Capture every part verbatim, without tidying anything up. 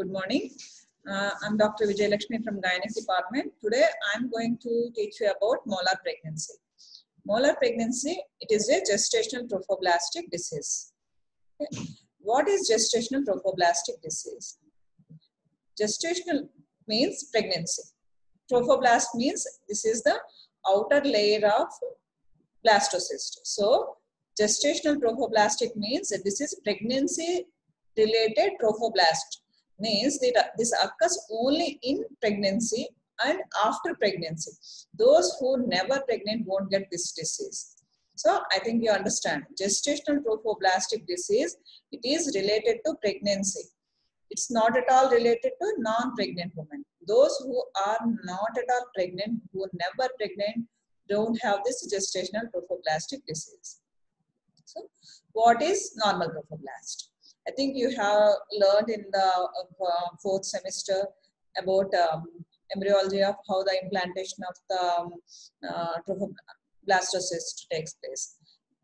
Good morning. Uh, I'm Doctor Vijay Lakshmi from Gynec department. Today I'm going to teach you about molar pregnancy. Molar pregnancy, it is a gestational trophoblastic disease. Okay. What is gestational trophoblastic disease? Gestational means pregnancy. Trophoblast means this is the outer layer of blastocyst. So gestational trophoblastic means that this is pregnancy related trophoblast. Means that this occurs only in pregnancy and after pregnancy. Those who never pregnant won't get this disease. So I think you understand. Gestational trophoblastic disease, it is related to pregnancy. It's not at all related to non-pregnant women. Those who are not at all pregnant, who are never pregnant, don't have this gestational trophoblastic disease. So what is normal trophoblast? I think you have learned in the uh, fourth semester about um, embryology of how the implantation of the um, uh, trophoblastocyst takes place.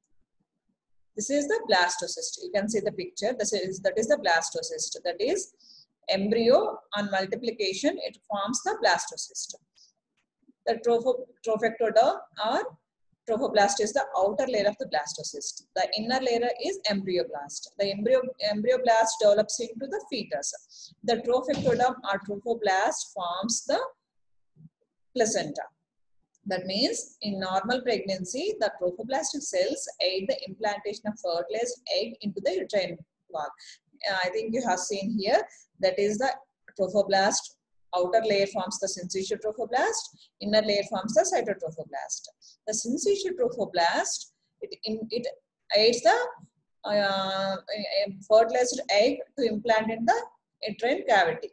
This is the blastocyst. You can see the picture. This is that is the blastocyst. That is embryo on multiplication. It forms the blastocyst. The tropho trophectoderm or trophoblast is the outer layer of the blastocyst. The inner layer is embryoblast. The embryo embryoblast develops into the fetus. The trophectoderm or trophoblast forms the placenta. That means in normal pregnancy, the trophoblastic cells aid the implantation of fertilized egg into the uterine wall. Uh, I think you have seen here, that is the trophoblast. Outer layer forms the syncytial trophoblast, inner layer forms the cytotrophoblast. The syncytial trophoblast, it, it aids the uh, fertilized egg to implant in the uterine cavity.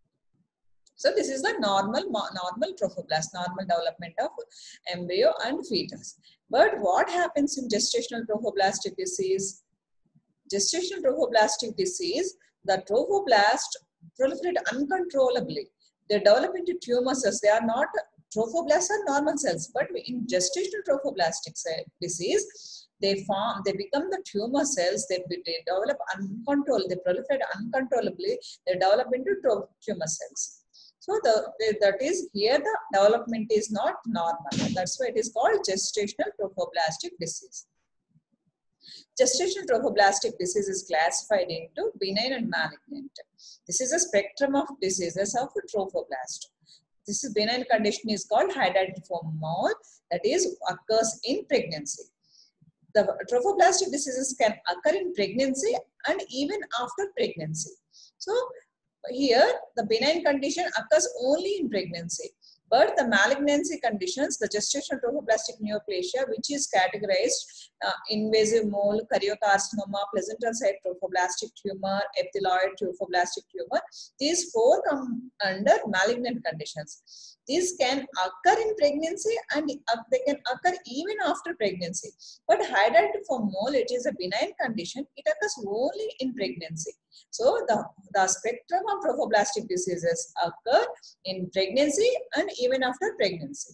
So this is the normal, normal trophoblast, normal development of embryo and fetus. But what happens in gestational trophoblastic disease? Gestational trophoblastic disease, the trophoblast proliferate uncontrollably. They develop into tumor cells. They are not, trophoblasts are normal cells, but in gestational trophoblastic disease, they form, they become the tumor cells. They, they develop uncontrollably, they proliferate uncontrollably. They develop into tumor cells. So the, that is here the development is not normal. That's why it is called gestational trophoblastic disease. Gestational trophoblastic disease is classified into benign and malignant. This is a spectrum of diseases of trophoblast. This is benign condition is called hydatidiform mole, that is occurs in pregnancy. The trophoblastic diseases can occur in pregnancy and even after pregnancy. So here the benign condition occurs only in pregnancy. But the malignancy conditions, the gestational trophoblastic neoplasia, which is categorized uh, invasive mole, karyocarcinoma, placental site trophoblastic tumor, epithelioid trophoblastic tumor, these four come under malignant conditions. These can occur in pregnancy and uh, they can occur even after pregnancy. But hydatidiform mole, it is a benign condition. It occurs only in pregnancy. So the, the spectrum of trophoblastic diseases occur in pregnancy and even after pregnancy.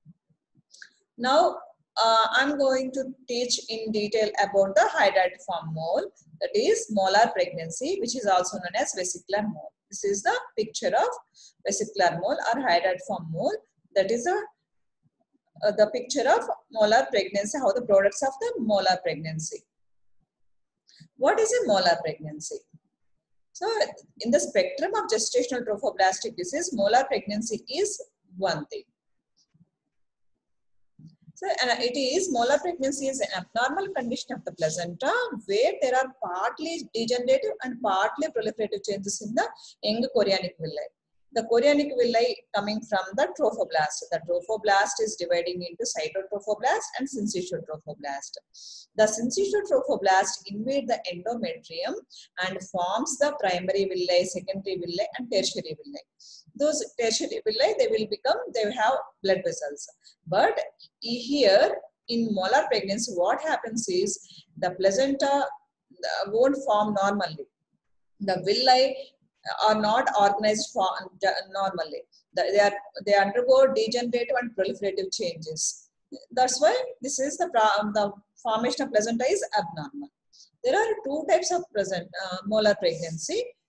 Now uh, I'm going to teach in detail about the hydatidiform mole, that is molar pregnancy, which is also known as vesicular mole. This is the picture of vesicular mole or hydatidiform mole. That is a, uh, the picture of molar pregnancy, how the products of the molar pregnancy. What is a molar pregnancy? So in the spectrum of gestational trophoblastic disease, molar pregnancy is one thing. So and it is, molar pregnancy is an abnormal condition of the placenta where there are partly degenerative and partly proliferative changes in the young chorionic villi. The chorionic villi coming from the trophoblast. The trophoblast is dividing into cytotrophoblast and syncytial trophoblast. The syncytial trophoblast invade the endometrium and forms the primary villi, secondary villi, and tertiary villi. Those tertiary villi, they will become, they have blood vessels. But here in molar pregnancy, what happens is the placenta won't form normally. The villi are not organized for normally. They are they undergo degenerative and proliferative changes. That's why this is the the formation of placenta is abnormal. There are two types of present uh, molar pregnancy.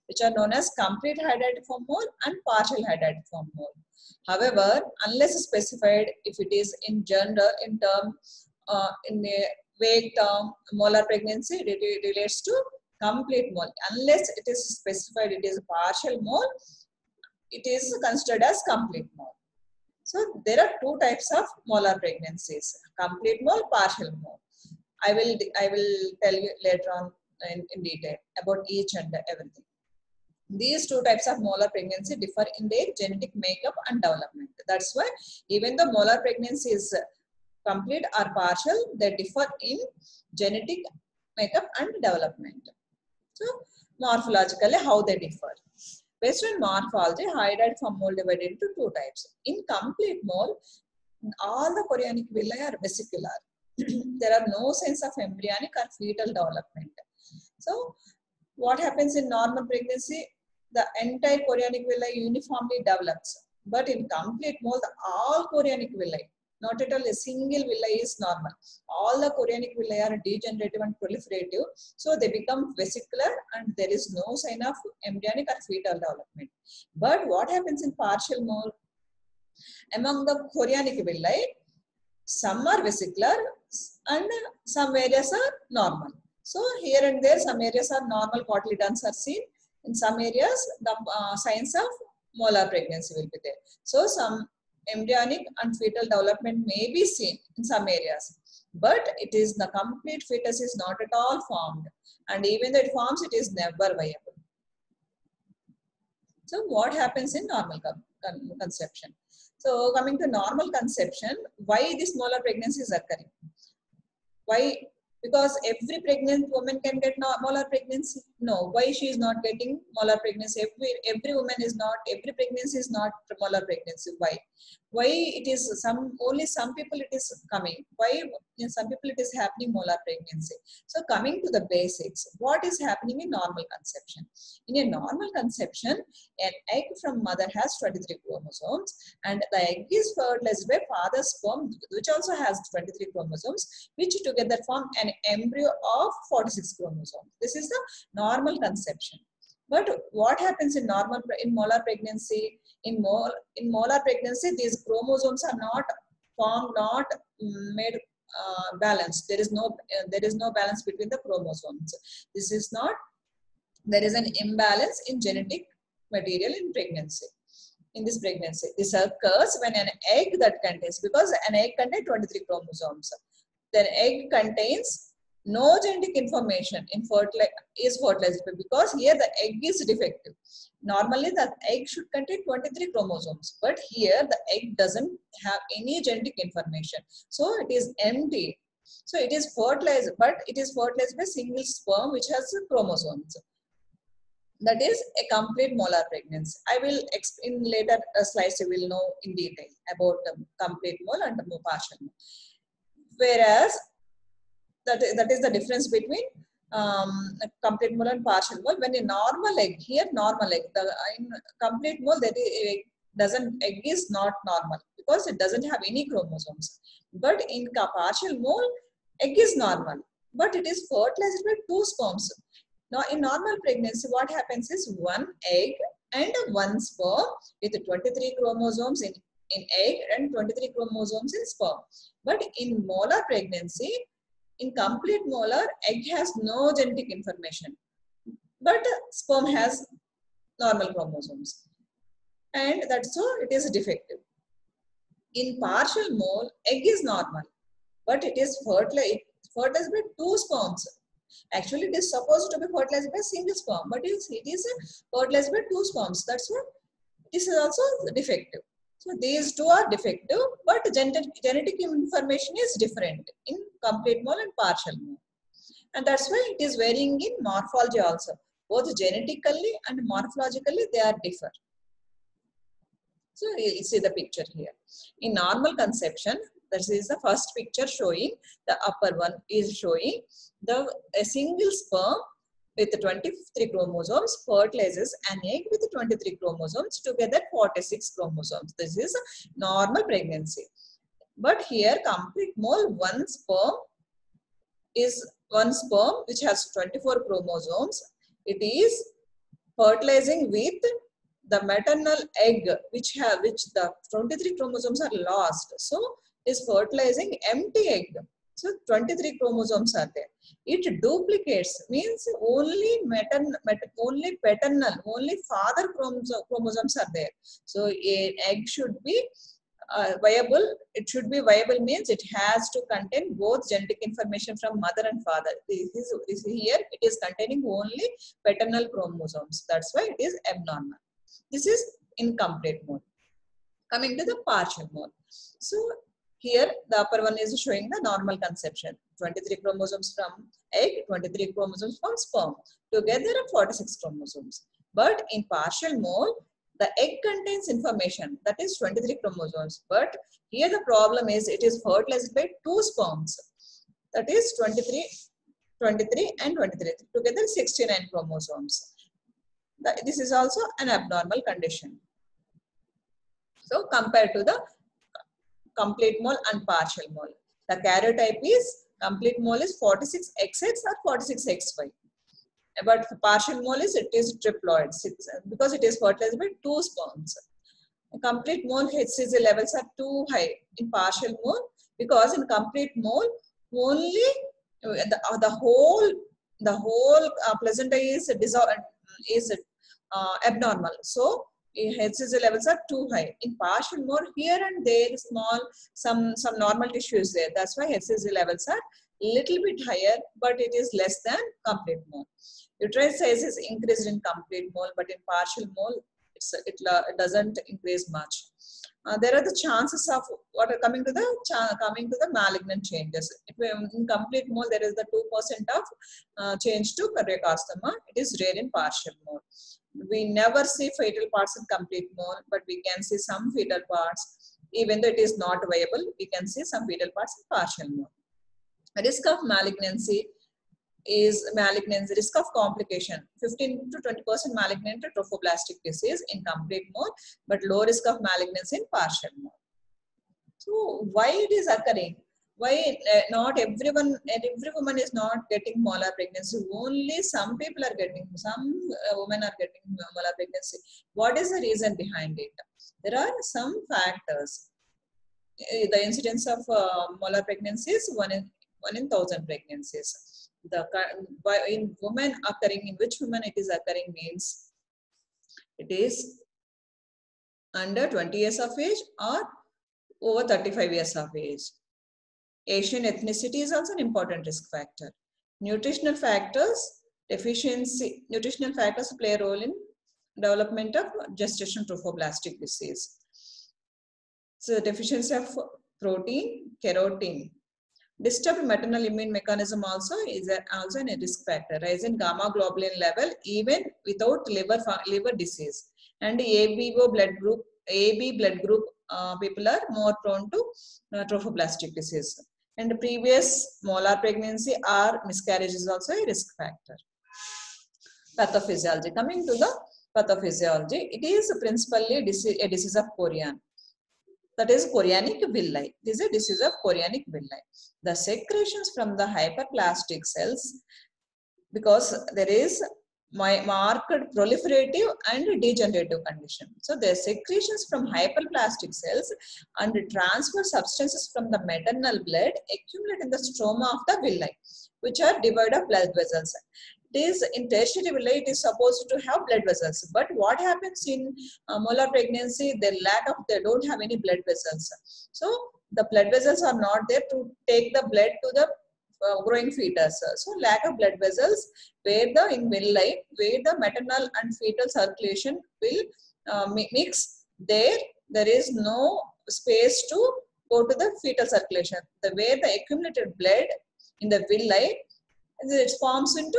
which are known as complete hydatidiform mole and partial hydatidiform mole. However, unless specified, if it is in gender, in term, uh, in a vague term, molar pregnancy, it relates to complete mole. Unless it is specified, it is a partial mole, it is considered as complete mole. So there are two types of molar pregnancies: complete mole, partial mole. I will I will tell you later on in, in detail about each and everything. These two types of molar pregnancy differ in their genetic makeup and development. That's why even though molar pregnancy is complete or partial, they differ in genetic makeup and development. So morphologically, how they differ. Based on morphology, hydatidiform mole divided into two types. In complete mole, all the chorionic villi are vesicular. There are no signs of embryonic or fetal development. So what happens in normal pregnancy? The entire chorionic villi uniformly develops. But in complete mole, the all chorionic villi, not at all a single villi is normal. All the chorionic villi are degenerative and proliferative. So they become vesicular and there is no sign of embryonic or fetal development. But what happens in partial mole? Among the chorionic villi, some are vesicular and some areas are normal. So here and there some areas are normal cotyledons are seen. In some areas the uh, signs of molar pregnancy will be there. So some embryonic and fetal development may be seen in some areas. But it is the complete fetus is not at all formed. And even though it forms, it is never viable. So what happens in normal conception? So coming to normal conception, why this molar pregnancy is occurring? Why? Because every pregnant woman can get molar pregnancy? No. Why she is not getting molar pregnancy? Every, every woman is not, every pregnancy is not molar pregnancy. Why? Why it is some, only some people it is coming? Why in some people it is happening molar pregnancy? So coming to the basics, what is happening in normal conception? In a normal conception, an egg from mother has twenty-three chromosomes and the egg is fertilized by father's sperm, which also has twenty-three chromosomes, which together form an embryo of forty-six chromosomes. This is the normal conception. But what happens in normal in molar pregnancy? In mol in molar pregnancy, these chromosomes are not formed, not made uh, balanced. There is no uh, there is no balance between the chromosomes. This is not. There is an imbalance in genetic material in pregnancy. In this pregnancy, this occurs when an egg that contains, because an egg contains twenty-three chromosomes. Then egg contains no genetic information in fertilize is fertilized because here the egg is defective. Normally the egg should contain twenty-three chromosomes, but here the egg doesn't have any genetic information. So it is empty. So it is fertilized, but it is fertilized by single sperm which has chromosomes. That is a complete molar pregnancy. I will explain later uh, slides, you will know in detail about the complete mole and the partial mole. Whereas that, that is the difference between um, complete mole and partial mole. When a normal egg, here normal egg, the in complete mole that egg doesn't egg is not normal because it doesn't have any chromosomes. But in partial mole, egg is normal, but it is fertilized by two sperms. Now in normal pregnancy, what happens is one egg and one sperm with twenty-three chromosomes in, in egg and twenty-three chromosomes in sperm. But in molar pregnancy, in complete molar, egg has no genetic information, but sperm has normal chromosomes. And that's so it is defective. In partial mole, egg is normal, but it is fertilized, fertilized by two sperms. Actually, it is supposed to be fertilized by single sperm, but it is, it is fertilized by two sperms. That's why this is also defective. So these two are defective, but genetic, genetic information is different in complete mole and partial mole. And that's why it is varying in morphology also. Both genetically and morphologically, they are different. So you'll see the picture here. In normal conception, this is the first picture showing, the upper one is showing the a single sperm with twenty-three chromosomes fertilizes an egg with twenty-three chromosomes, together forty-six chromosomes. This is a normal pregnancy. But here complete mole, one sperm is one sperm which has twenty-four chromosomes. It is fertilizing with the maternal egg, which have which the twenty-three chromosomes are lost. So is fertilizing empty egg. So twenty-three chromosomes are there. It duplicates, means only matern, mater, only paternal, only father chromosomes, chromosomes are there. So an egg should be uh, viable. It should be viable means it has to contain both genetic information from mother and father. This is, this is here it is containing only paternal chromosomes. That's why it is abnormal. This is incomplete mode. Coming to the partial mode. So here the upper one is showing the normal conception. twenty-three chromosomes from egg, twenty-three chromosomes from sperm. Together are forty-six chromosomes. But in partial mode, the egg contains information, that is twenty-three chromosomes. But here the problem is it is fertilized by two sperms. That is twenty-three, twenty-three and twenty-three. Together sixty-nine chromosomes. This is also an abnormal condition. So compared to the complete mole and partial mole, the karyotype is complete mole is forty-six X X or forty-six X Y. But partial mole is it is triploid because it is fertilized by two sperms. Complete mole H C G levels are too high in partial mole because in complete mole only the, uh, the whole the whole uh, placenta is is uh, abnormal. So H C G levels are too high. In partial mode, here and there small some some normal tissue is there. That's why H C G levels are little bit higher, but it is less than complete mole. Uterine size is increased in complete mole, but in partial mole it's, it, it doesn't increase much. Uh, there are the chances of what are coming to the coming to the malignant changes. If in complete mole there is the two percent of uh, change to choriocarcinoma. It is rare in partial mole. We never see fetal parts in complete mole, but we can see some fetal parts. Even though it is not viable, we can see some fetal parts in partial mole. The risk of malignancy is malignancy, risk of complication, fifteen to twenty percent malignant trophoblastic disease in complete mole, but low risk of malignancy in partial mole. So why it is occurring? Why uh, not everyone, every woman is not getting molar pregnancy? Only some people are getting, some uh, women are getting molar pregnancy. What is the reason behind it? There are some factors. The incidence of uh, molar pregnancies, one in one in thousand pregnancies. The in women occurring, in which women it is occurring means it is under twenty years of age or over thirty-five years of age. Asian ethnicity is also an important risk factor. Nutritional factors, deficiency, nutritional factors play a role in development of gestational trophoblastic disease. So the deficiency of protein, carotene. Disturbed maternal immune mechanism also is a, also a risk factor. Rise in gamma globulin level even without liver liver disease. And A B O blood group, A B blood group uh, people are more prone to uh, trophoblastic disease. And previous molar pregnancy or miscarriage is also a risk factor. Pathophysiology. Coming to the pathophysiology, it is principally a disease of chorion. That is chorionic villi. This is a disease of chorionic villi. The secretions from the hyperplastic cells, because there is marked proliferative and degenerative condition. So the secretions from hyperplastic cells and transfer substances from the maternal blood accumulate in the stroma of the villi, which are devoid of blood vessels. It is in tertiary villi, it is supposed to have blood vessels, but what happens in uh, molar pregnancy, they lack of, they don't have any blood vessels. So the blood vessels are not there to take the blood to the uh, growing fetus. So lack of blood vessels, where the in villi, where the maternal and fetal circulation will uh, mix, there there is no space to go to the fetal circulation. The where the accumulated blood in the villi, it forms into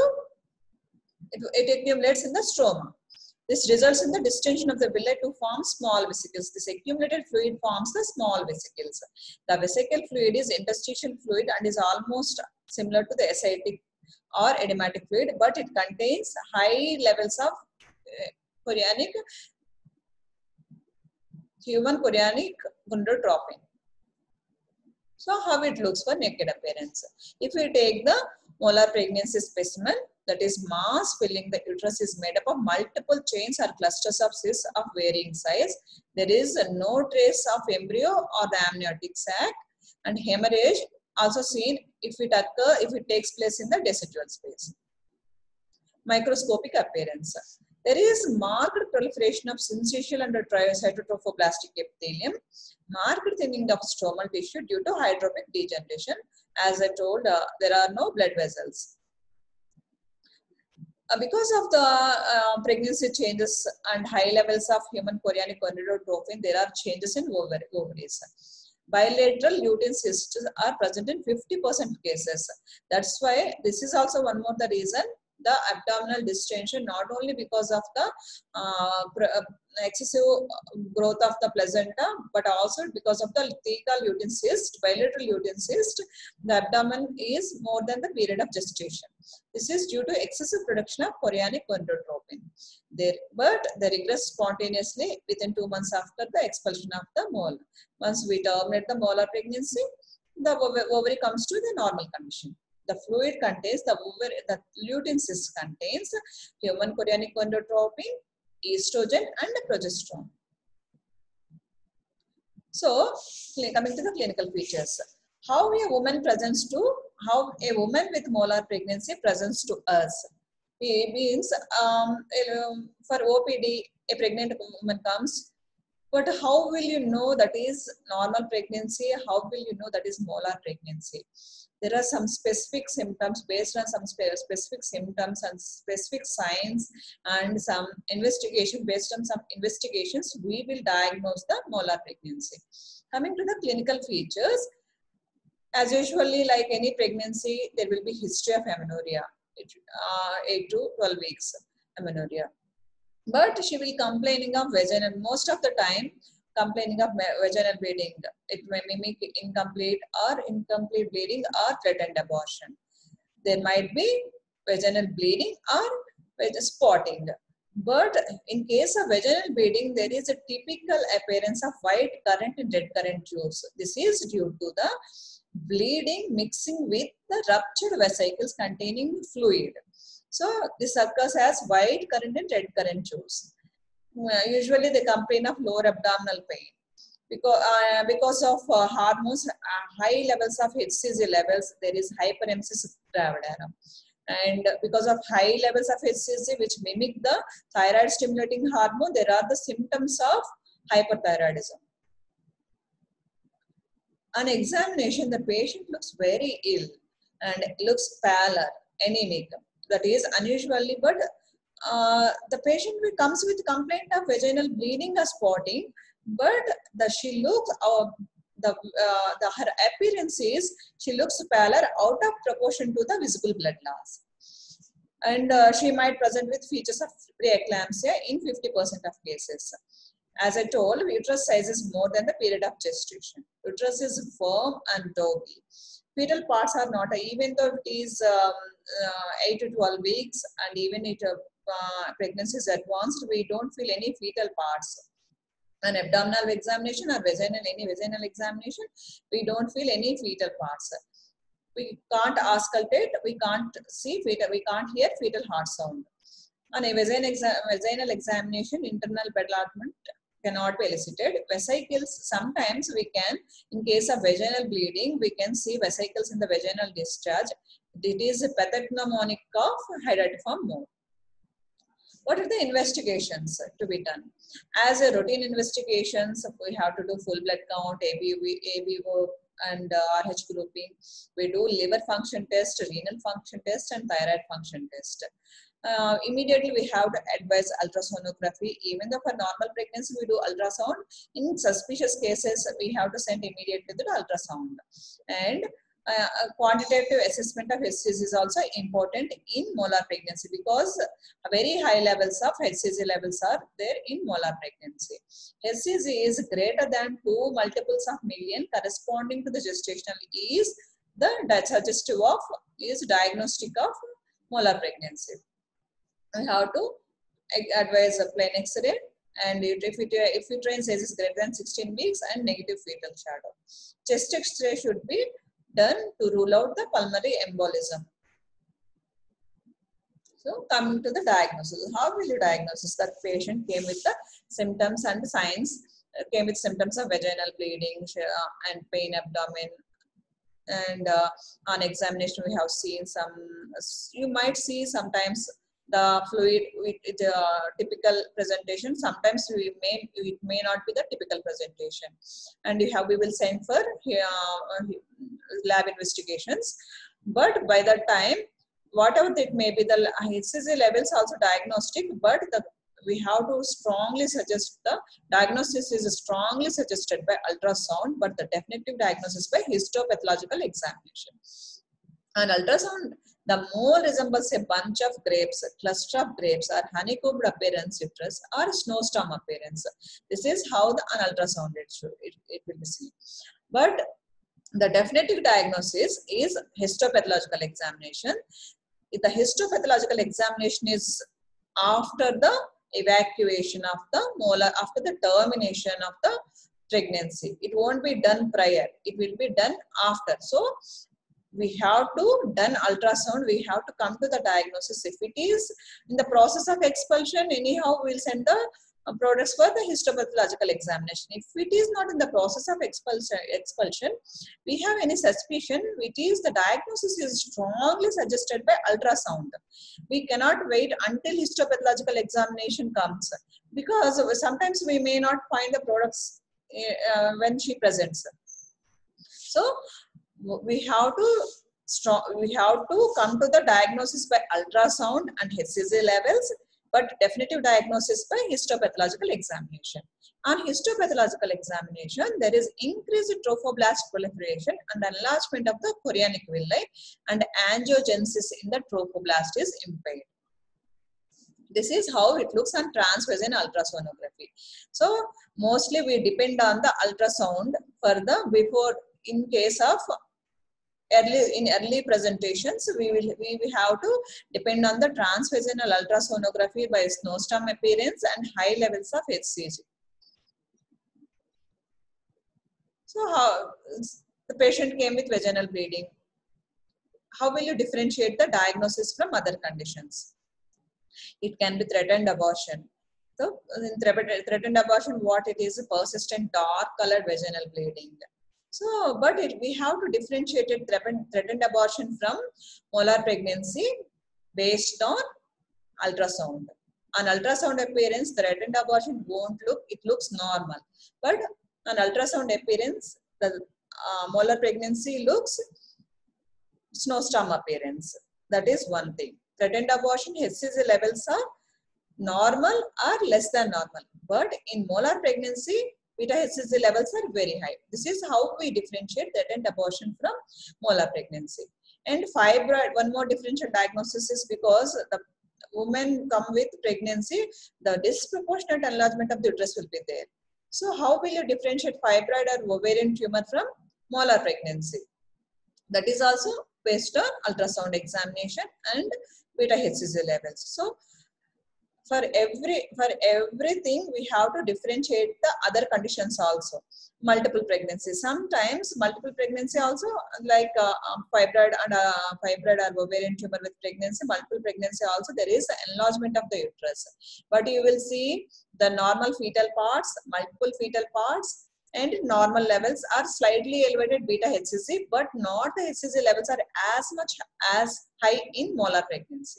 It, it accumulates in the stroma. This results in the distension of the villi to form small vesicles. This accumulated fluid forms the small vesicles. The vesicle fluid is interstitial fluid and is almost similar to the ascitic or edematic fluid, but it contains high levels of uh, chorionic, human chorionic gonadotropin. So how it looks for naked appearance? If we take the molar pregnancy specimen, that is mass filling the uterus, is made up of multiple chains or clusters of cysts of varying size. There is no trace of embryo or the amniotic sac, and hemorrhage also seen if it occur, if it takes place in the decidual space. Microscopic appearance. There is marked proliferation of syncytial and cytotrophoblastic epithelium, marked thinning of stromal tissue due to hydrophic degeneration. As I told, uh, there are no blood vessels. Uh, because of the uh, pregnancy changes and high levels of human chorionic gonadotropin, there are changes in ovaries. Bilateral lutein cysts are present in fifty percent of cases. That's why this is also one more the reason the abdominal distension, not only because of the uh, excessive growth of the placenta, but also because of the thecal lutein cyst, bilateral lutein cyst. The abdomen is more than the period of gestation. This is due to excessive production of chorionic gonadotropin. There, but they regress spontaneously within two months after the expulsion of the mole. Once we terminate the molar pregnancy, the ovary comes to the normal condition. The fluid contains the ovary, the lutein cyst contains human chorionic gonadotropin, estrogen, and progesterone. So, coming to the clinical features, how a woman presents to, how a woman with molar pregnancy presents to us. It means um, for O P D, a pregnant woman comes. But how will you know that is normal pregnancy? How will you know that is molar pregnancy? There are some specific symptoms based on some spe specific symptoms and specific signs and some investigation. Based on some investigations, we will diagnose the molar pregnancy. Coming to the clinical features, as usually like any pregnancy, there will be history of amenorrhea, uh, eight to twelve weeks amenorrhea. But she will complaining of vaginal, most of the time complaining of vaginal bleeding. It may mimic incomplete or incomplete bleeding or threatened abortion. There might be vaginal bleeding or spotting. But in case of vaginal bleeding, there is a typical appearance of white current and red current juice. This is due to the bleeding mixing with the ruptured vesicles containing fluid. So this occurs as white current and red current juice. Uh, usually they complain of lower abdominal pain because uh, because of uh, hormones, uh, high levels of H C G levels. There is hyperemesis gravidarum, and because of high levels of H C G, which mimic the thyroid stimulating hormone, there are the symptoms of hyperthyroidism. On examination, the patient looks very ill and looks pallor, anemic. That is unusually, but uh, the patient comes with complaint of vaginal bleeding or spotting, but the she looks uh, the uh, the her appearance is she looks pallor out of proportion to the visible blood loss, and uh, she might present with features of preeclampsia in fifty percent of cases. As I told, uterus size is more than the period of gestation. Uterus is firm and doughy. Fetal parts are not, even though it is um, uh, eight to twelve weeks and even if uh, pregnancy is advanced, we don't feel any fetal parts. An abdominal examination or vaginal, any vaginal examination, we don't feel any fetal parts. We can't auscultate, we can't see fetal, we can't hear fetal heart sound. On a vaginal, exa vaginal examination, internal enlargement cannot be elicited. Vesicles, sometimes we can, in case of vaginal bleeding, we can see vesicles in the vaginal discharge. It is a pathognomonic of hydatidiform mole. What are the investigations to be done? As a routine investigations, we have to do full blood count, A B O, and uh, R H grouping. We do liver function test, renal function test, and thyroid function test. Uh, immediately we have to advise ultrasonography. Even though for normal pregnancy we do ultrasound, in suspicious cases we have to send immediately the ultrasound. And uh, a quantitative assessment of H C G is also important in molar pregnancy because very high levels of H C G levels are there in molar pregnancy. H C G is greater than two multiples of million corresponding to the gestational is the suggestive of is diagnostic of molar pregnancy. We have to advise a plain X-ray, and if it if uterine size is greater than sixteen weeks and negative fetal shadow. Chest X-ray should be done to rule out the pulmonary embolism. So coming to the diagnosis, how will you diagnose that patient came with the symptoms and signs, uh, came with symptoms of vaginal bleeding uh, and pain abdomen, and uh, on examination we have seen some, you might see sometimes the fluid with the uh, typical presentation, sometimes we may, it may not be the typical presentation, and you have, we will send for uh, lab investigations, but by that time, whatever it may be, the H C G levels also diagnostic, but the we have to strongly suggest the diagnosis is strongly suggested by ultrasound, but the definitive diagnosis by histopathological examination. And ultrasound, the more resembles a bunch of grapes, a cluster of grapes, or honeycombed appearance uterus, or snowstorm appearance. This is how the an ultrasound it, should, it, it will be seen. But the definitive diagnosis is histopathological examination. If the histopathological examination is after the evacuation of the molar, after the termination of the pregnancy. It won't be done prior, it will be done after. So we have to done ultrasound, we have to come to the diagnosis. If it is in the process of expulsion, anyhow we'll send the uh, products for the histopathological examination. If it is not in the process of expulsion, expulsion, we have any suspicion, it is the diagnosis is strongly suggested by ultrasound. We cannot wait until histopathological examination comes, because sometimes we may not find the products uh, when she presents. So we have to strong, we have to come to the diagnosis by ultrasound and H C G levels, but definitive diagnosis by histopathological examination. On histopathological examination, there is increased trophoblast proliferation and enlargement of the chorionic villi, and angiogenesis in the trophoblast is impaired. This is how it looks on transvaginal ultrasonography. So mostly we depend on the ultrasound for the before, in case of early in early presentations, we will we will have to depend on the transvaginal ultrasonography by snowstorm appearance and high levels of H C G. So how the patient came with vaginal bleeding, how will you differentiate the diagnosis from other conditions? It can be threatened abortion. So in threatened abortion, what it is, persistent dark colored vaginal bleeding. So, but it, we have to differentiate it, threatened, threatened abortion from molar pregnancy based on ultrasound. On ultrasound appearance, threatened abortion won't look, it looks normal. But on ultrasound appearance, the uh, molar pregnancy looks snowstorm appearance. That is one thing. Threatened abortion, H C G levels are normal or less than normal. But in molar pregnancy, beta H C G levels are very high. This is how we differentiate threatened abortion from molar pregnancy. And fibroid, one more differential diagnosis is because the women come with pregnancy, the disproportionate enlargement of the uterus will be there. So how will you differentiate fibroid or ovarian tumor from molar pregnancy? That is also based on ultrasound examination and beta H C G levels. So for every for everything we have to differentiate the other conditions also. Multiple pregnancy, sometimes multiple pregnancy also, like uh, um, fibroid and uh, fibroid or ovarian tumor with pregnancy, multiple pregnancy also there is enlargement of the uterus, but you will see the normal fetal parts, multiple fetal parts, and normal levels are slightly elevated beta H C G, but not the H C G levels are as much as high in molar pregnancy.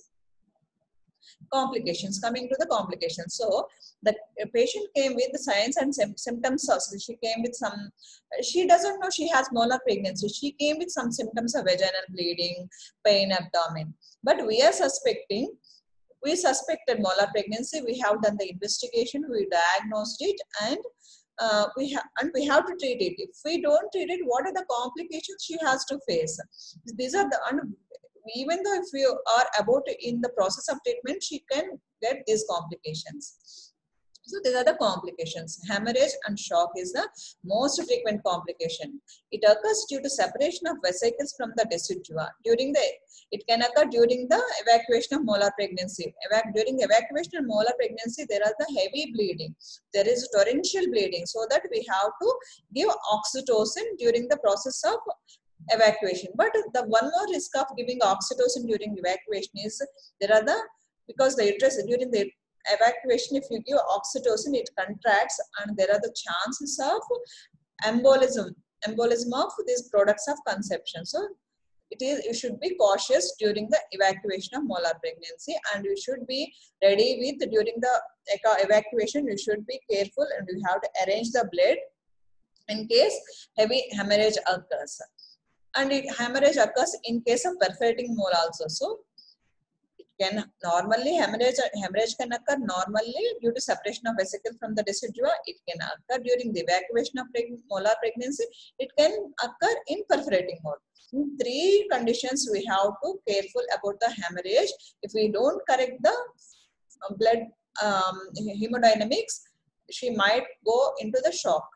Complications, coming to the complications. So the patient came with the signs and symptoms. Also, she came with some, she doesn't know she has molar pregnancy. She came with some symptoms of vaginal bleeding, pain, abdomen. But we are suspecting, we suspected molar pregnancy. We have done the investigation, we diagnosed it, and uh, we have and we have to treat it. If we don't treat it, what are the complications she has to face? These are the and even though if you are about in the process of treatment, she can get these complications. So these are the complications. Hemorrhage and shock is the most frequent complication. It occurs due to separation of vesicles from the decidua. During the, it can occur during the evacuation of molar pregnancy. Evac during evacuation of molar pregnancy, there are the heavy bleeding. There is torrential bleeding, so that we have to give oxytocin during the process of evacuation. But the one more risk of giving oxytocin during evacuation is there are the, because the uterus during the evacuation, if you give oxytocin, it contracts and there are the chances of embolism, embolism of these products of conception. So it is, you should be cautious during the evacuation of molar pregnancy, and you should be ready with during the evacuation, you should be careful and you have to arrange the blood in case heavy hemorrhage occurs. And it, hemorrhage occurs in case of perforating mole also. So it can normally, hemorrhage, hemorrhage can occur normally due to separation of vesicle from the decidua. It can occur during the evacuation of preg molar pregnancy. It can occur in perforating mole. In three conditions we have to careful about the hemorrhage. If we don't correct the blood um, hemodynamics, she might go into the shock.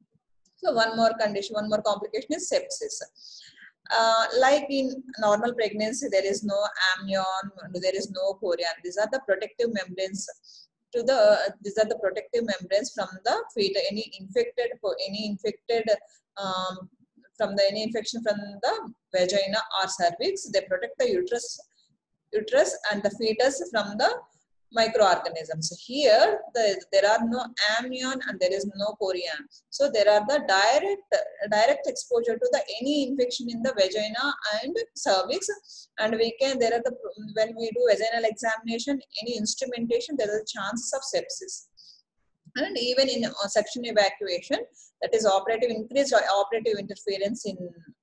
So one more condition, one more complication is sepsis. Uh, like in normal pregnancy, there is no amnion, there is no chorion. These are the protective membranes to the. These are the protective membranes from the fetus. Any infected, any infected, um, from the any infection from the vagina or cervix, they protect the uterus, uterus and the fetus from the microorganisms. Here the, there are no amnion and there is no chorion. So there are the direct direct exposure to the any infection in the vagina and cervix, and we can, there are the, when we do vaginal examination, any instrumentation, there is a chances of sepsis. And even in uh, section evacuation, that is operative increased or operative interference in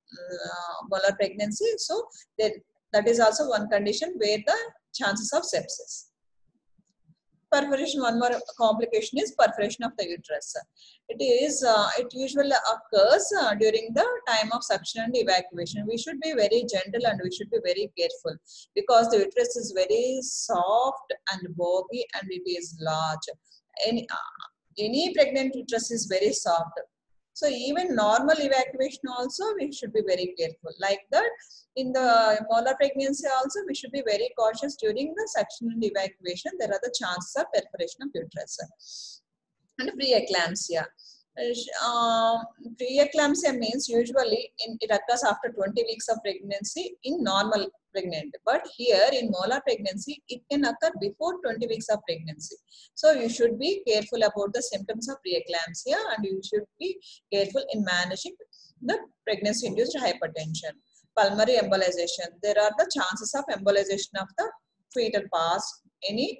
uh, molar pregnancy. So there, that is also one condition where the chances of sepsis. Perforation, one more complication is perforation of the uterus. It is, uh, it usually occurs uh, during the time of suction and evacuation. We should be very gentle and we should be very careful because the uterus is very soft and bulgy and it is large. Any, uh, any pregnant uterus is very soft. So even normal evacuation also we should be very careful. Like that, in the molar pregnancy also we should be very cautious during the suction and evacuation. There are the chances of perforation of uterus. And preeclampsia. Uh, preeclampsia means usually in, it occurs after twenty weeks of pregnancy in normal pregnant, but here in molar pregnancy it can occur before twenty weeks of pregnancy. So you should be careful about the symptoms of preeclampsia and you should be careful in managing the pregnancy induced hypertension. Pulmonary embolization, there are the chances of embolization of the fetal pus, any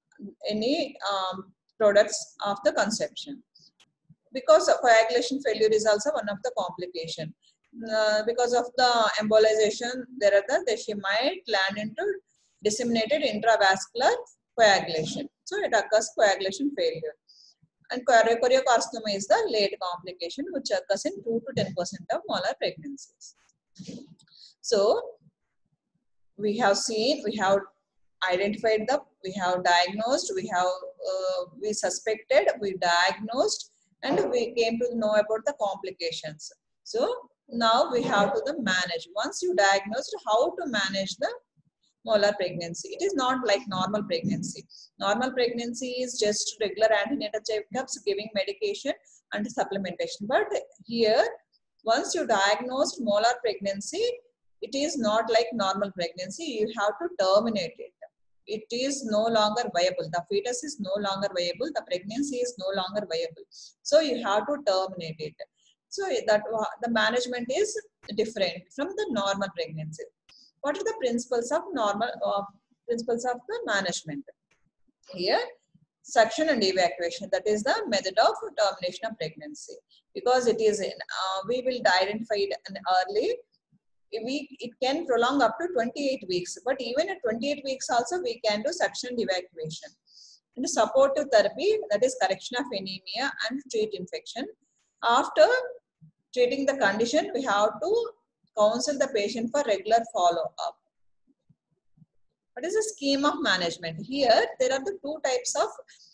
any um, products of the conception. Because of coagulation failure is also one of the complication. Uh, because of the embolization, there are the, they, she might land into disseminated intravascular coagulation. So it occurs coagulation failure. And choriocarcinoma is the late complication which occurs in two to ten percent of molar pregnancies. So we have seen, we have identified the, we have diagnosed, we have, uh, we suspected, we diagnosed, and we came to know about the complications. So now we have to the manage. Once you diagnosed, how to manage the molar pregnancy. It is not like normal pregnancy. Normal pregnancy is just regular antenatal checkups, giving medication and supplementation. But here, once you diagnosed molar pregnancy, it is not like normal pregnancy. You have to terminate it. It is no longer viable. The fetus is no longer viable. The pregnancy is no longer viable. So you have to terminate it. So that the management is different from the normal pregnancy. What are the principles of normal uh, principles of the management? Here, suction and evacuation. That is the method of termination of pregnancy. Because it is in, uh, we will identify it early. We, it can prolong up to twenty-eight weeks, but even at twenty-eight weeks also we can do suction and evacuation. And supportive therapy, that is correction of anemia and treat infection. After treating the condition, we have to counsel the patient for regular follow-up. What is the scheme of management? Here, there are the two types of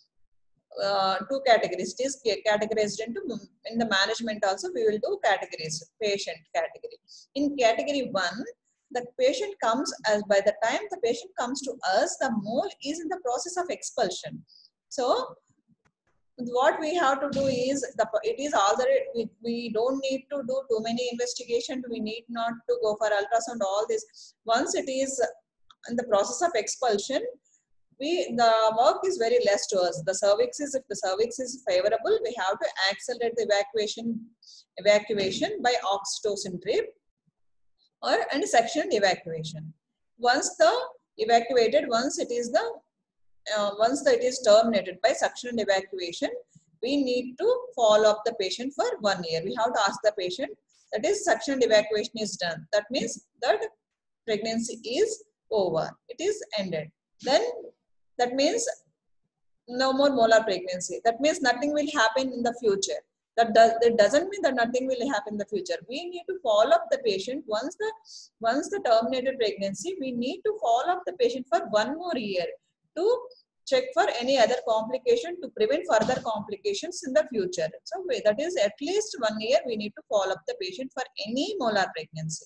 Uh, two categories. It is categorized into, in the management also we will do categories, patient category. In category one, the patient comes, as by the time the patient comes to us, the mole is in the process of expulsion. So What we have to do is the it is already we, we don't need to do too many investigations. We need not to go for ultrasound. All this, once it is in the process of expulsion, we the work is very less to us. The cervix is if the cervix is favorable, we have to accelerate the evacuation evacuation by oxytocin drip or and suction evacuation. Once the evacuated, once it is the uh, once that is terminated by suction and evacuation, we need to follow up the patient for one year. We have to ask the patient, that is suction and evacuation is done. That means that pregnancy is over. It is ended. Then that means no more molar pregnancy. That means nothing will happen in the future. That, does, that doesn't mean that nothing will happen in the future. We need to follow up the patient once the once the terminated pregnancy. We need to follow up the patient for one more year to check for any other complication to prevent further complications in the future. So that is at least one year we need to follow up the patient for any molar pregnancy.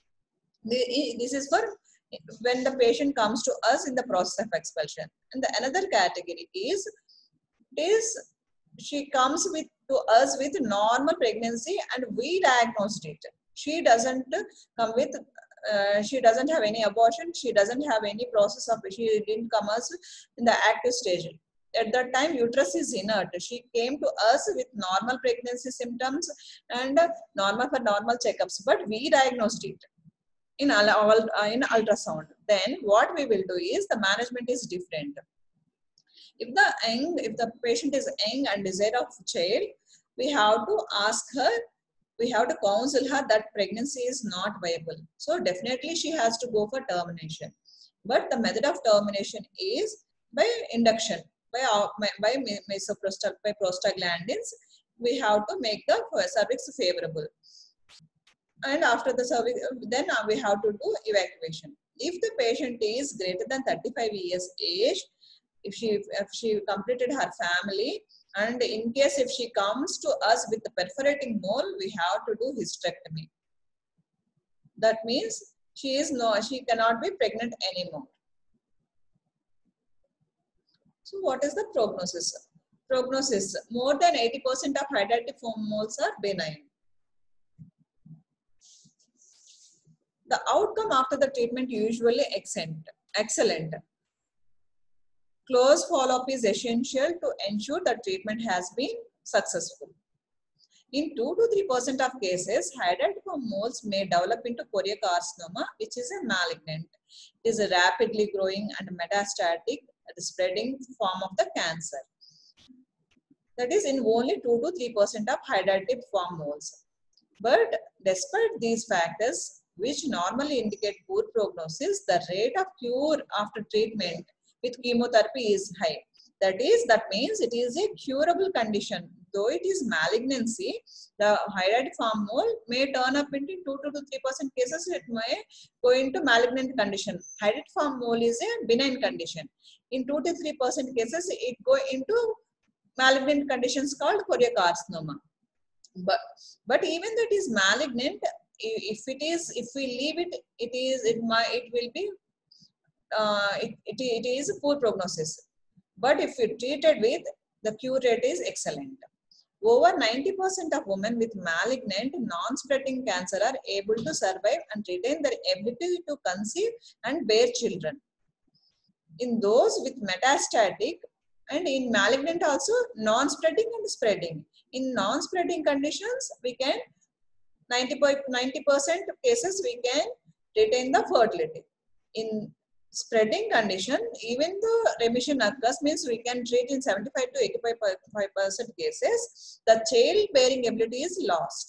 This is for when the patient comes to us in the process of expulsion. And the another category is, is she comes with to us with normal pregnancy and we diagnosed it. She doesn't come with Uh, she doesn't have any abortion, she doesn't have any process of, she didn't come us in the active stage. At that time, uterus is inert. She came to us with normal pregnancy symptoms and uh, normal for normal checkups, but we diagnosed it in, uh, in ultrasound. Then what we will do is the management is different. If the young, if the patient is young and desire of child, we have to ask her, we have to counsel her that pregnancy is not viable. So definitely she has to go for termination. But the method of termination is by induction, by, by mesoprostal, by prostaglandins. We have to make the cervix favorable. And after the cervix, then we have to do evacuation. If the patient is greater than thirty-five years age, if she, if she completed her family, and in case if she comes to us with the perforating mole, we have to do hysterectomy. That means she is no, she cannot be pregnant anymore. So what is the prognosis? Prognosis, more than eighty percent of hydatid-form moles are benign. The outcome after the treatment usually excellent. excellent. Close follow-up is essential to ensure that treatment has been successful. In two to three percent of cases, hydatid-form moles may develop into choriocarcinoma, which is a malignant. It is a rapidly growing and metastatic spreading form of the cancer. That is in only two to three percent of hydatid-form moles. But despite these factors, which normally indicate poor prognosis, the rate of cure after treatment with chemotherapy is high. That is, that means it is a curable condition. Though it is malignancy, the hydatid-form mole may turn up into two to three percent cases, it may go into malignant condition. Hydatid-form mole is a benign condition. In two to three percent cases, it go into malignant conditions called choriocarcinoma. But, but even that is malignant, if it is, if we leave it, it is, it might, it will be Uh, it, it, it is a poor prognosis. But if you treat it with, the cure rate is excellent. Over ninety percent of women with malignant non-spreading cancer are able to survive and retain their ability to conceive and bear children. In those with metastatic and in malignant also non-spreading and spreading. In non-spreading conditions, we can ninety percent cases we can retain the fertility. In spreading condition, even though remission occurs, means we can treat in seventy-five to eighty-five percent cases, the childbearing ability is lost.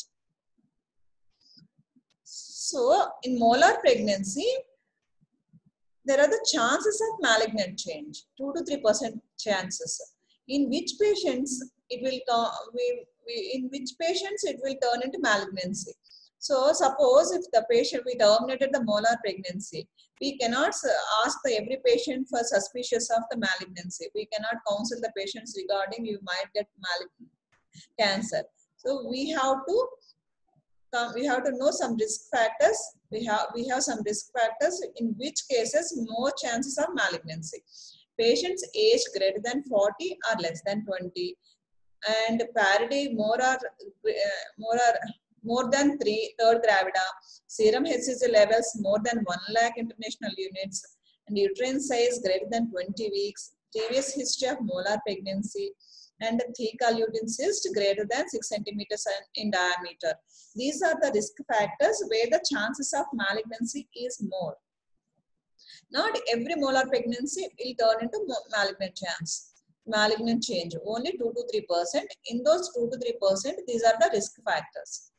So in molar pregnancy, there are the chances of malignant change, two to three percent chances. In which patients it will we, we in which patients it will turn into malignancy. So suppose if the patient, we terminated the molar pregnancy, we cannot ask the every patient for suspicious of the malignancy. We cannot counsel the patients regarding you might get malignant cancer. So we have to we have to know some risk factors. We have we have some risk factors in which cases more chances of malignancy. Patients aged greater than forty or less than twenty. and parity more or uh, more or more than three third gravida, serum H C G levels more than one lakh international units, and uterine size greater than twenty weeks, previous history of molar pregnancy, and thecal uterine cyst greater than six centimeters in diameter. These are the risk factors where the chances of malignancy is more. Not every molar pregnancy will turn into malignant chance, malignant change. Only two to three percent. In those two to three percent, these are the risk factors.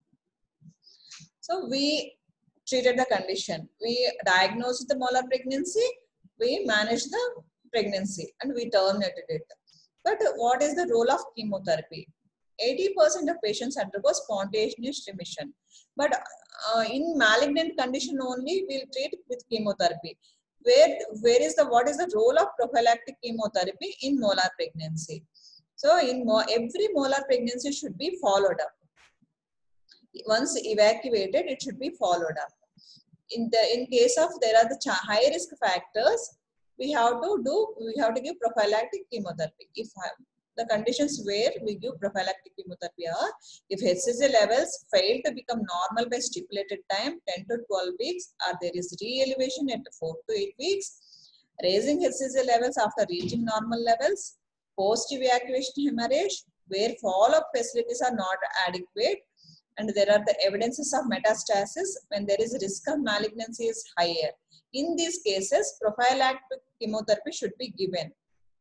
So we treated the condition. We diagnosed the molar pregnancy. We managed the pregnancy and we terminated it. But what is the role of chemotherapy? eighty percent of patients undergo spontaneous remission. But uh, in malignant condition only, we'll treat with chemotherapy. Where, where is the, what is the role of prophylactic chemotherapy in molar pregnancy? So in mo every molar pregnancy should be followed up. Once evacuated, it should be followed up. In the in case of there are the high risk factors, we have to do we have to give prophylactic chemotherapy. If the conditions where we give prophylactic chemotherapy are if H C G levels fail to become normal by stipulated time ten to twelve weeks, or there is re-elevation at four to eight weeks, raising H C G levels after reaching normal levels, post-evacuation hemorrhage where follow-up facilities are not adequate, and there are the evidences of metastasis when there is risk of malignancy is higher. In these cases, prophylactic chemotherapy should be given.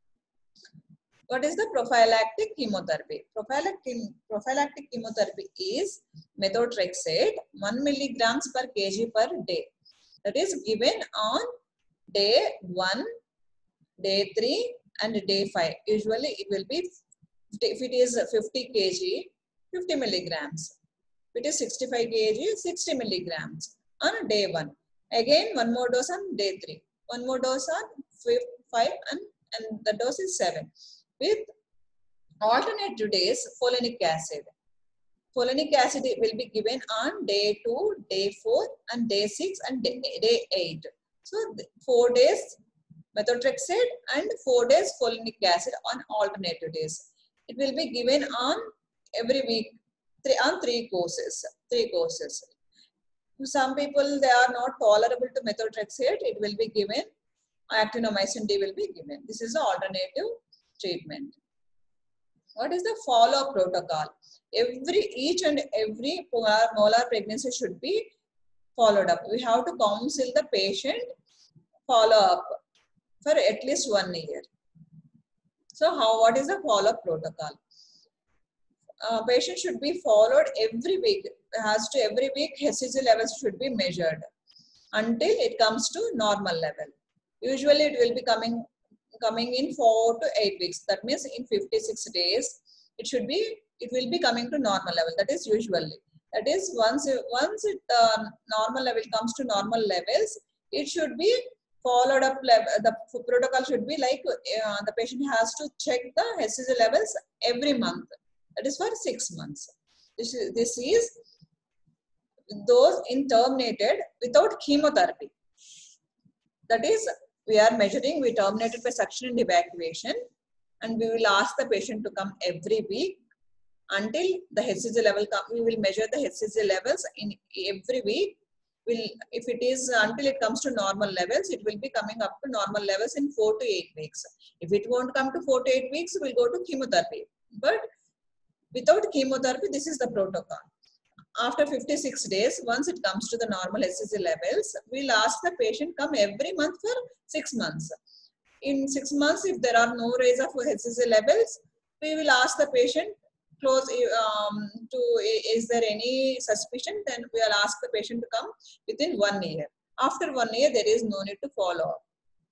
What is the prophylactic chemotherapy? Prophylactic, prophylactic chemotherapy is methotrexate one milligrams per kg per day. That is given on day one, day three, and day five. Usually it will be, if it is fifty kilograms, fifty milligrams. If it is sixty-five kilograms, sixty milligrams on day one. Again, one more dose on day three. One more dose on five, and, and the dose is seven. With alternate days, folinic acid. Folinic acid will be given on day two, day four, and day six, and day, day eight. So, four days methotrexate and four days folinic acid on alternative days. It will be given on every week, three, on three courses. Three courses. Some people, they are not tolerable to methotrexate. It will be given. Actinomycin D will be given. This is the alternative treatment. What is the follow-up protocol? Every each and every molar, molar pregnancy should be followed up. We have to counsel the patient follow up for at least one year. So how, what is the follow-up protocol? Uh, patient should be followed every week. Has to every week H C G levels should be measured until it comes to normal level. Usually it will be coming coming in four to eight weeks. That means in fifty-six days, it should be, it will be coming to normal level. That is usually. That is once, once it uh, normal level comes to normal levels, it should be followed up. The protocol should be like uh, the patient has to check the H C G levels every month. That is for six months. This is, this is those in terminated without chemotherapy. That is, we are measuring, we terminated by suction and evacuation, and we will ask the patient to come every week until the H C G level come. We will measure the H C G levels in every week. Will, if it is until it comes to normal levels, it will be coming up to normal levels in four to eight weeks. If it won't come to four to eight weeks, we'll go to chemotherapy. But without chemotherapy, this is the protocol. After fifty-six days, once it comes to the normal H C G levels, we'll ask the patient come every month for six months. In six months, if there are no rise of H C G levels, we will ask the patient close um, to, is there any suspicion? Then we will ask the patient to come within one year. After one year, there is no need to follow up.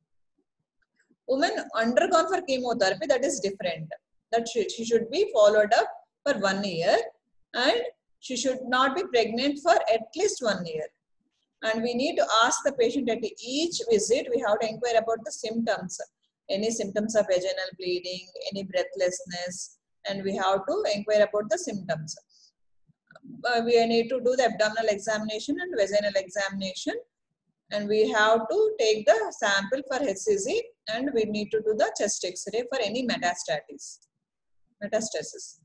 Women undergone for chemotherapy, that is different. That she, she should be followed up for one year, and she should not be pregnant for at least one year. And we need to ask the patient at each visit, we have to inquire about the symptoms. Any symptoms of vaginal bleeding, any breathlessness, and we have to inquire about the symptoms. Uh, we need to do the abdominal examination and vaginal examination. And we have to take the sample for H C G, and we need to do the chest X-ray for any metastasis. metastasis.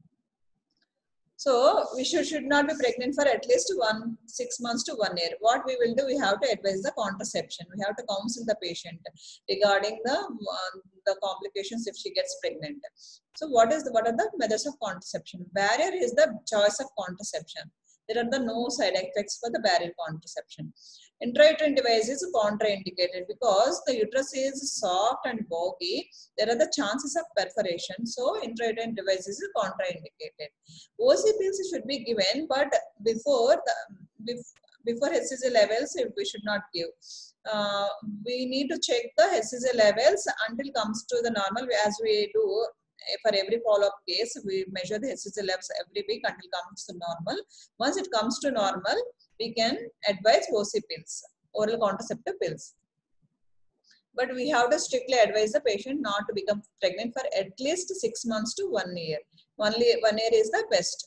So we should, should not be pregnant for at least one, six months to one year. What we will do, we have to advise the contraception. We have to counsel the patient regarding the, uh, the complications if she gets pregnant. So what is the, what are the methods of contraception? Barrier is the choice of contraception. There are the no side effects for the barrier contraception. Intrauterine device is contraindicated because the uterus is soft and bulky. There are the chances of perforation. So intrauterine device is contraindicated. O C pills should be given, but before the before H C G levels, we should not give. Uh, we need to check the H C G levels until comes to the normal, as we do. For every follow-up case, we measure the H C G levels every week until it comes to normal. Once it comes to normal, we can advise O C pills, oral contraceptive pills. But we have to strictly advise the patient not to become pregnant for at least six months to one year. Only one year is the best.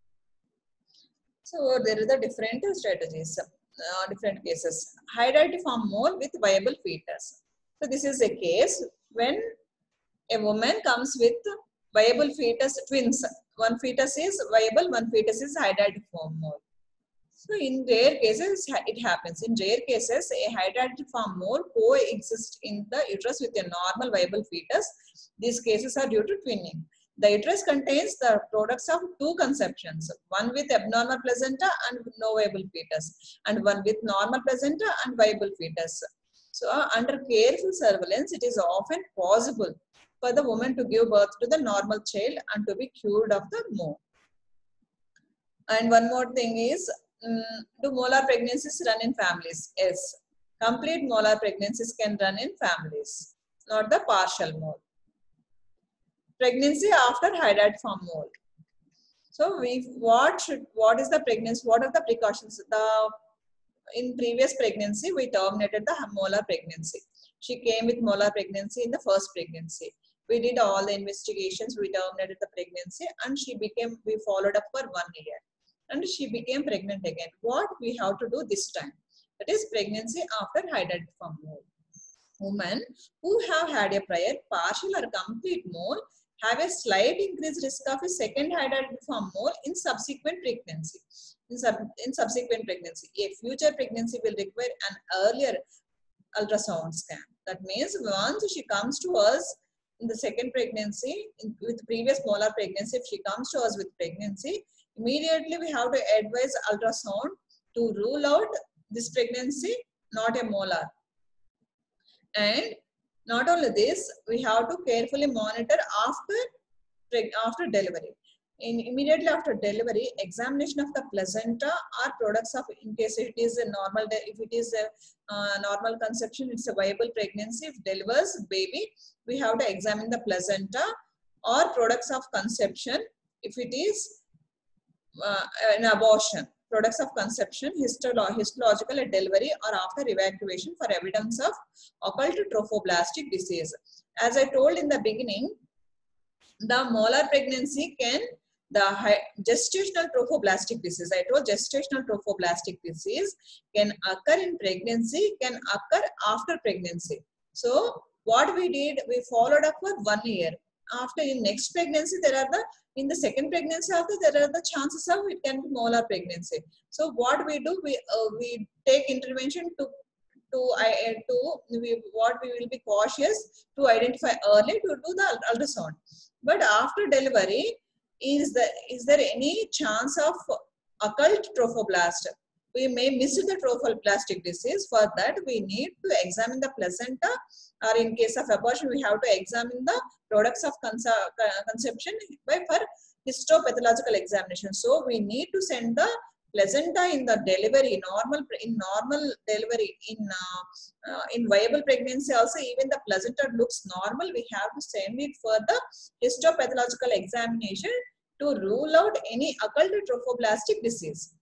So there is the different strategies, uh, different cases. High dietary form mole with viable fetus. So this is a case when a woman comes with viable fetus, twins. One fetus is viable, one fetus is high dietary form mole. So in rare cases, it happens. In rare cases, a high dietary form mole coexists in the uterus with a normal viable fetus. These cases are due to twinning. The uterus contains the products of two conceptions, one with abnormal placenta and no viable fetus, and one with normal placenta and viable fetus. So uh, under careful surveillance, it is often possible for the woman to give birth to the normal child and to be cured of the mole. And one more thing is, um, do molar pregnancies run in families? Yes. Complete molar pregnancies can run in families, not the partial mole. Pregnancy after high dietary form mole. So we what should what is the pregnancy? What are the precautions? The in previous pregnancy we terminated the molar pregnancy. She came with molar pregnancy in the first pregnancy. We did all the investigations. We terminated the pregnancy, and she became. We followed up for one year, and she became pregnant again. What we have to do this time? That is pregnancy after high dietary form mole. Women who have had a prior partial or complete mole have a slight increased risk of a second high dietary form mole in subsequent pregnancy. In, sub, in subsequent pregnancy, a future pregnancy will require an earlier ultrasound scan. That means once she comes to us in the second pregnancy, in, with previous molar pregnancy, if she comes to us with pregnancy, immediately we have to advise ultrasound to rule out this pregnancy, not a molar. And not only this, we have to carefully monitor after, after delivery. In immediately after delivery, examination of the placenta or products of, in case it is a normal, if it is a uh, normal conception, it's a viable pregnancy. If delivers baby, we have to examine the placenta or products of conception. If it is uh, an abortion, products of conception, histolo histological at delivery or after evacuation for evidence of occult trophoblastic disease. As I told in the beginning, the molar pregnancy can, the gestational trophoblastic disease, I told gestational trophoblastic disease can occur in pregnancy, can occur after pregnancy. So what we did, we followed up for one year. After in next pregnancy, there are the, in the second pregnancy after, there are the chances of it can be molar pregnancy. So what we do, we, uh, we take intervention to to, uh, to we, what we will be cautious to identify early to do the ultrasound. But after delivery, is, the, is there any chance of occult trophoblast? We may miss the trophoblastic disease. For that, we need to examine the placenta, or in case of abortion, we have to examine the products of conception by for histopathological examination. So we need to send the placenta in the delivery, normal in normal delivery, in uh, uh, in viable pregnancy also, even the placenta looks normal, we have to send it for the histopathological examination to rule out any occult trophoblastic disease.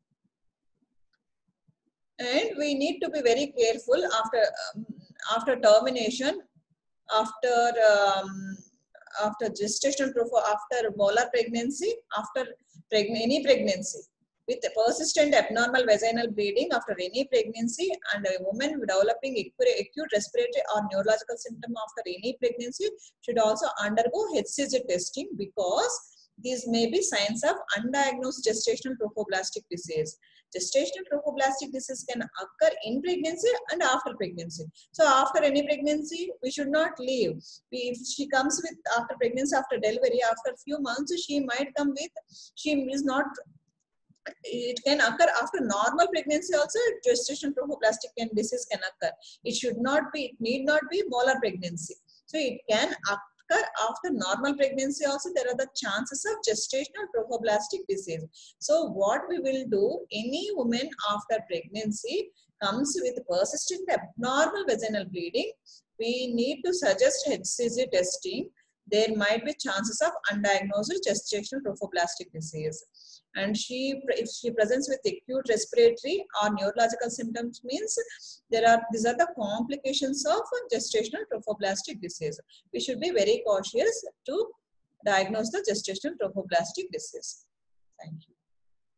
And we need to be very careful after um, after termination, after um, after gestational tropho, after molar pregnancy, after preg any pregnancy. with persistent abnormal vaginal bleeding after any pregnancy, and a woman developing acute respiratory or neurological symptom after any pregnancy should also undergo H C G testing, because these may be signs of undiagnosed gestational trophoblastic disease. Gestational trophoblastic disease can occur in pregnancy and after pregnancy. So after any pregnancy, we should not leave. If she comes with after pregnancy, after delivery, after few months, she might come with, she is not, it can occur after normal pregnancy also, gestational trophoblastic disease can occur. It should not be, it need not be molar pregnancy. So it can occur after normal pregnancy also. There are the chances of gestational trophoblastic disease. So what we will do, any woman after pregnancy comes with persistent abnormal vaginal bleeding, we need to suggest H C G testing. There might be chances of undiagnosed gestational trophoblastic disease. And she, if she presents with acute respiratory or neurological symptoms, means there are, these are the complications of gestational trophoblastic disease. We should be very cautious to diagnose the gestational trophoblastic disease. Thank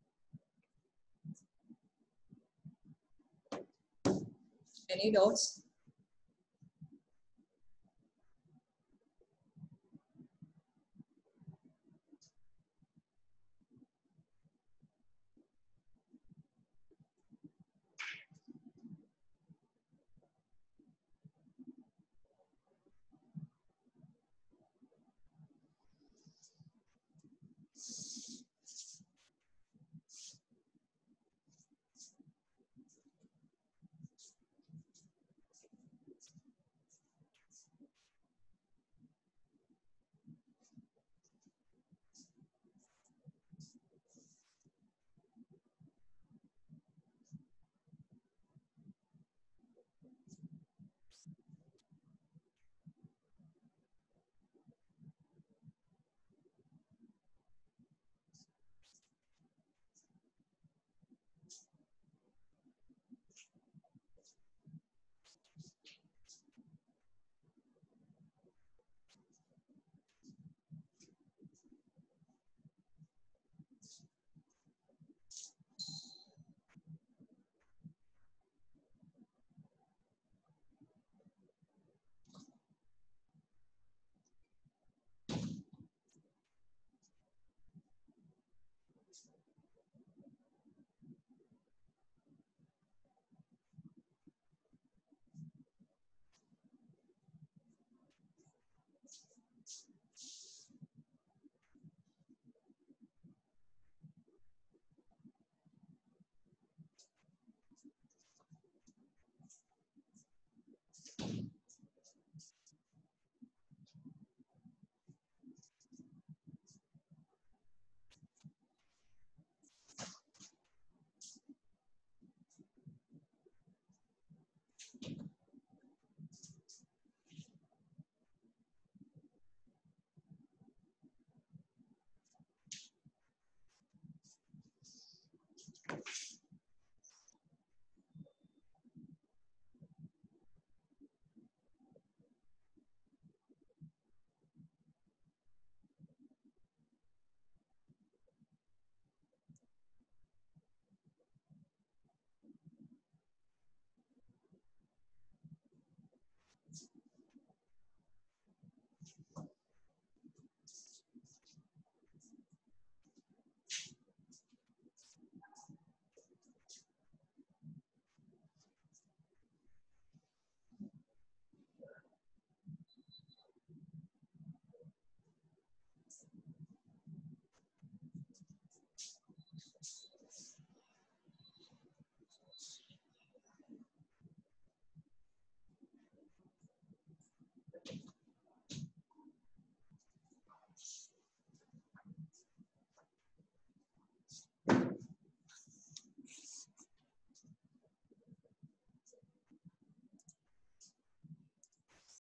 you. Any doubts?